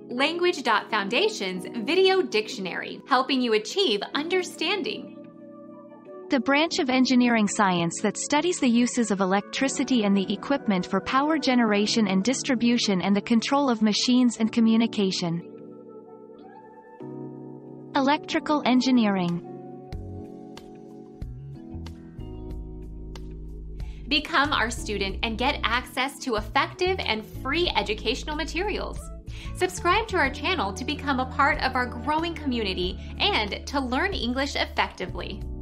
Language.Foundation's Video Dictionary, helping you achieve understanding. The branch of engineering science that studies the uses of electricity and the equipment for power generation and distribution and the control of machines and communication. Electrical engineering. Become our student and get access to effective and free educational materials. Subscribe to our channel to become a part of our growing community and to learn English effectively.